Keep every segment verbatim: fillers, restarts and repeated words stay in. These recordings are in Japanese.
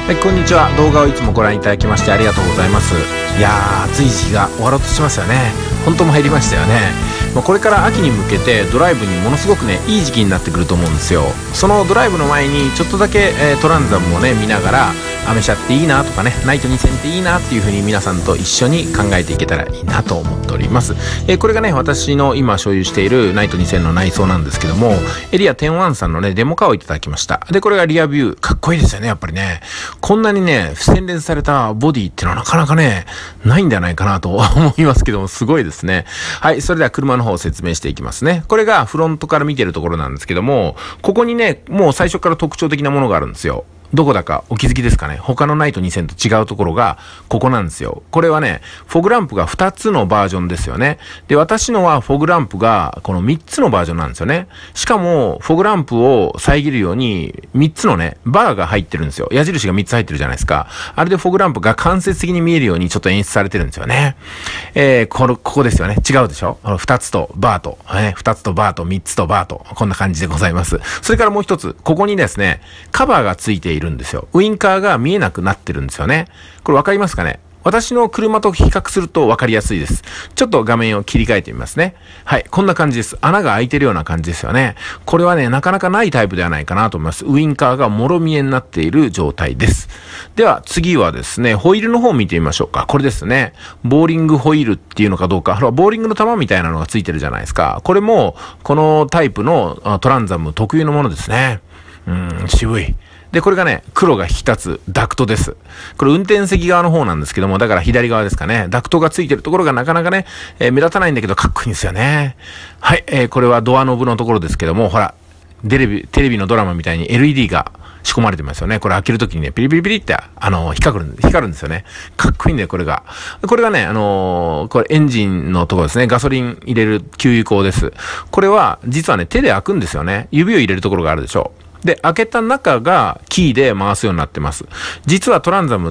はい、こんにちは。動画をいつもご覧いただきましてありがとうございます。いやー、暑い時期が終わろうとしてますよね。本当も入りましたよね。まあ、これから秋に向けてドライブにものすごくね、いい時期になってくると思うんですよ。そのドライブの前にちょっとだけ、えー、トランザムをね見ながら、アメ車っていいなとかね、ナイトにせんっていいなっていう風に皆さんと一緒に考えていけたらいいなと思っております。えー、これがね、私の今所有しているナイトにせんの内装なんですけども、エリアじゅういちさんのねデモカーをいただきました。で、これがリアビュー、かっこいいですよね。やっぱりね、こんなにね洗練されたボディっていうのはなかなかねないんじゃないかなと思いますけども、すごいですね。はい、それでは車の方を説明していきますね。これがフロントから見てるところなんですけども、ここにねもう最初から特徴的なものがあるんですよ。どこだかお気づきですかね。他のナイトにせんと違うところがここなんですよ。これはね、フォグランプがふたつのバージョンですよね。で、私のはフォグランプがこのみっつのバージョンなんですよね。しかもフォグランプを遮るようにみっつのねバーが入ってるんですよ。矢印がみっつ入ってるじゃないですか。あれでフォグランプが間接的に見えるようにちょっと演出されてるんですよね。えー、これ、ここですよね。違うでしょ。ふたつとバーと、ね、ふたつとバーとみっつとバーと、こんな感じでございます。それからもう一つ、ここにですねカバーがついているんですよ。ウインカーが見えなくなってるんですよね。これわかりますかね。私の車と比較するとわかりやすいです。ちょっと画面を切り替えてみますね。はい、こんな感じです。穴が開いてるような感じですよね。これはね、なかなかないタイプではないかなと思います。ウインカーがもろ見えになっている状態です。では次はですね、ホイールの方を見てみましょうか。これですね。ボーリングホイールっていうのかどうか。ボーリングの玉みたいなのがついてるじゃないですか。これもこのタイプのトランザム特有のものですね。うーん、渋い。で、これがね、黒が引き立つダクトです。これ運転席側の方なんですけども、だから左側ですかね。ダクトがついてるところがなかなかね、えー、目立たないんだけどかっこいいんですよね。はい、えー、これはドアノブのところですけども、ほら、テレビ、テレビのドラマみたいに エルイーディー が仕込まれてますよね。これ開けるときにね、ピリピリピリって、あのー、光る、光るんですよね。かっこいいんだよ、これが。これがね、あのー、これエンジンのところですね。ガソリン入れる給油口です。これは、実はね、手で開くんですよね。指を入れるところがあるでしょう。で、開けた中がキーで回すようになってます。実はトランザムって、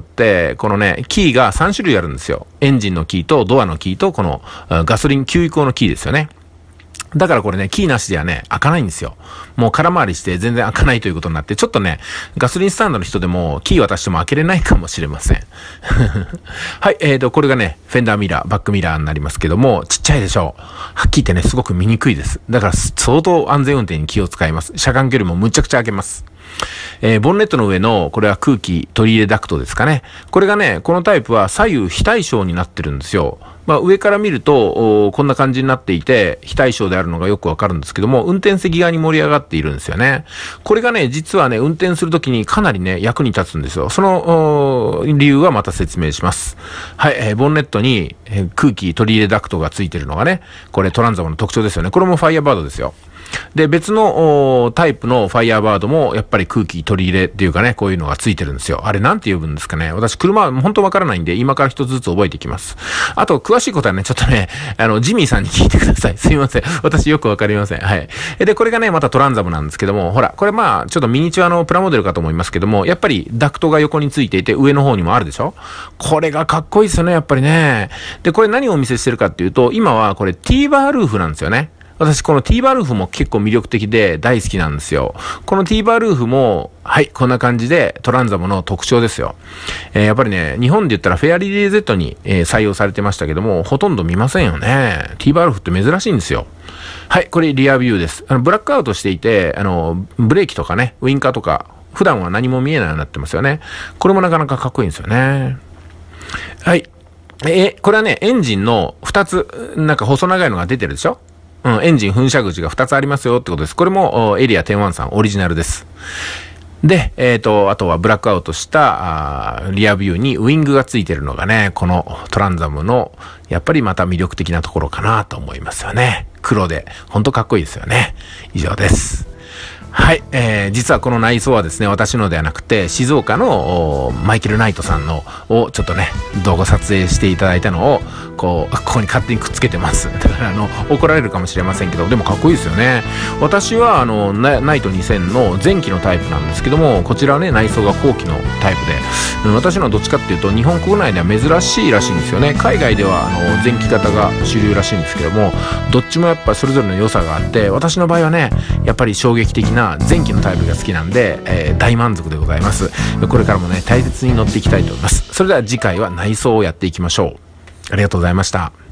このね、キーがさんしゅるいあるんですよ。エンジンのキーとドアのキーと、このガソリン給油口のキーですよね。だからこれね、キーなしではね、開かないんですよ。もう空回りして全然開かないということになって、ちょっとね、ガソリンスタンドの人でもキー渡しても開けれないかもしれません。はい、えーと、これがね、フェンダーミラー、バックミラーになりますけども、ちっちゃいでしょう。はっきり言ってね、すごく見にくいです。だから相当安全運転に気を使います。車間距離もむちゃくちゃ開けます。えー、ボンネットの上の、これは空気取り入れダクトですかね。これがね、このタイプは左右非対称になってるんですよ。まあ、上から見ると、こんな感じになっていて、非対称であるのがよくわかるんですけども、運転席側に盛り上がっているんですよね。これがね、実はね、運転するときにかなりね、役に立つんですよ。その、理由はまた説明します。はい、えー、ボンネットに、えー、空気取り入れダクトがついてるのがね、これトランザムの特徴ですよね。これもファイアバードですよ。で、別のタイプのファイヤーバードもやっぱり空気取り入れっていうかね、こういうのがついてるんですよ。あれなんて呼ぶんですかね。私車は本当わからないんで、今から一つずつ覚えていきます。あと、詳しいことはね、ちょっとね、あの、ジミーさんに聞いてください。すいません。私よくわかりません。はい。で、これがね、またトランザムなんですけども、ほら、これまあ、ちょっとミニチュアのプラモデルかと思いますけども、やっぱりダクトが横についていて、上の方にもあるでしょ。これがかっこいいですよね、やっぱりね。で、これ何をお見せしてるかっていうと、今はこれ T バールーフなんですよね。私この T バールーフも結構魅力的で大好きなんですよ。この T バールーフも、はい、こんな感じでトランザムの特徴ですよ。えー、やっぱりね、日本で言ったらフェアリレー Z に、えー、採用されてましたけども、ほとんど見ませんよね。T バールーフって珍しいんですよ。はい、これリアビューです。あの、ブラックアウトしていて、あの、ブレーキとかね、ウインカーとか、普段は何も見えないようになってますよね。これもなかなかかっこいいんですよね。はい。えー、これはね、エンジンのふたつ、なんか細長いのが出てるでしょ。うん、エンジン噴射口がふたつありますよってことです。これもエリアじゅういちさんオリジナルです。で、えっと、あとはブラックアウトしたあリアビューにウイングがついてるのがね、このトランザムのやっぱりまた魅力的なところかなと思いますよね。黒で、ほんとかっこいいですよね。以上です。はい、えー、実はこの内装はですね、私のではなくて、静岡のマイケル・ナイトさんのをちょっとね、動画撮影していただいたのを、こう、ここに勝手にくっつけてます。だからあの、怒られるかもしれませんけど、でもかっこいいですよね。私はあの、ナイトにせんの前期のタイプなんですけども、こちらはね、内装が後期のタイプで、うん、私のはどっちかっていうと、日本国内では珍しいらしいんですよね。海外ではあの、前期型が主流らしいんですけども、どっちもやっぱそれぞれの良さがあって、私の場合はね、やっぱり衝撃的なな前期のタイプが好きなんで、えー、大満足でございます。これからもね大切に乗っていきたいと思います。それでは次回は内装をやっていきましょう。ありがとうございました。